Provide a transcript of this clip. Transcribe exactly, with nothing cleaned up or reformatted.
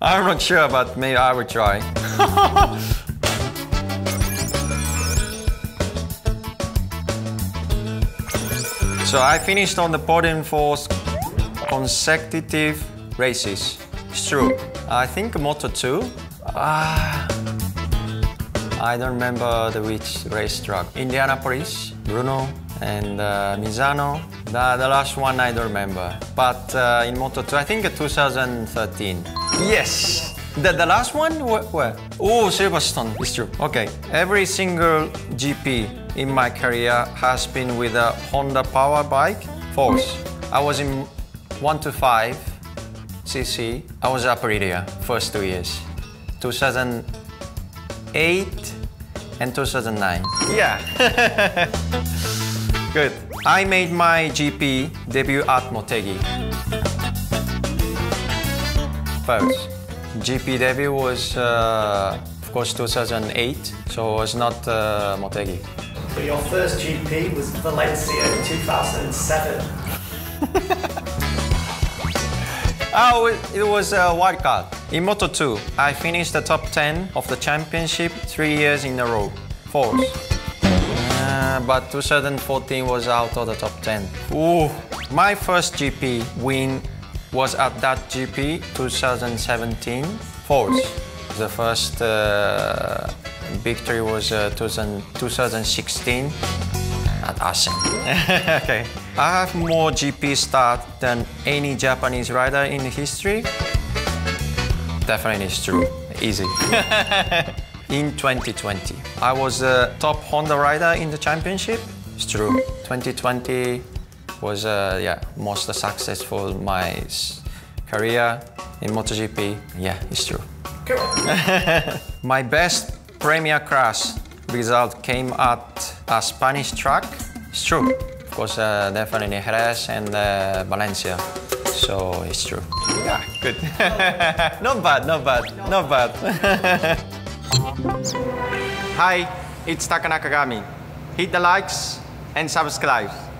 I'm not sure, but maybe I will try. So I finished on the podium for consecutive races. It's true. I think Moto two. Ah, I don't remember the which racetrack. Indianapolis, Brno, and uh, Misano. The, the last one I don't remember. But uh, in Moto two, I think two thousand thirteen. Yes! The, the last one? Where? where? Oh, Silverstone. It's true. Okay. Every single G P in my career has been with a Honda power bike. False. I was in one to five C C. I was Aprilia first two years. two thousand eight and two thousand nine. Yeah. Good. I made my G P debut at Motegi. First. G P debut was, uh, of course, two thousand eight, so it was not uh, Motegi. So your first G P was Valencia in two thousand seven. Oh, it was a wild card. In Moto two, I finished the top ten of the championship three years in a row. Fourth. Uh, but two thousand fourteen was out of the top ten. Ooh. My first G P win was at that G P two thousand seventeen. Fourth. The first uh, victory was uh, two thousand sixteen at Assen. Okay. I have more G P starts than any Japanese rider in history. Definitely it's true. Easy. In twenty twenty, I was the top Honda rider in the championship. It's true. twenty twenty was uh, yeah most successful my career in MotoGP. Yeah, it's true. Cool. My best Premier Crash result came at a Spanish track. It's true. Of course, uh, definitely Jerez and uh, Valencia. So it's true. Yeah, good. Not bad, not bad, not bad. Hi, it's Taka Nakagami. Hit the likes and subscribe.